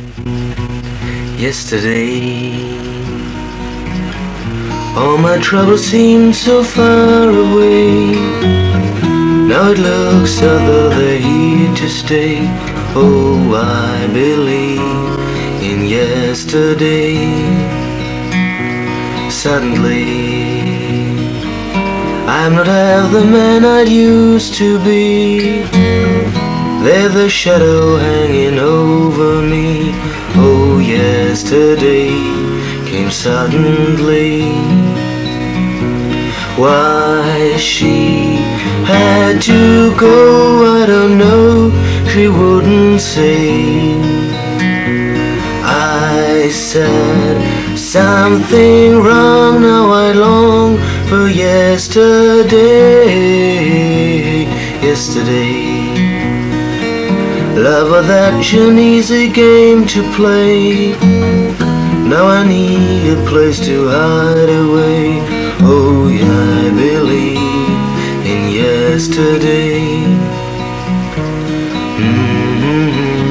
yesterday. All my troubles seem so far away. Now it looks as though they're here to stay. Oh, I believe in yesterday. Suddenly I'm not half the man I used to be. There's a shadow hanging over me. Oh, yesterday came suddenly. Why she had to go, I don't know, she wouldn't say. I said something wrong, now I long for yesterday. Yesterday, love was such an easy game to play. Now I need a place to hide away. Oh yeah, I believe in yesterday.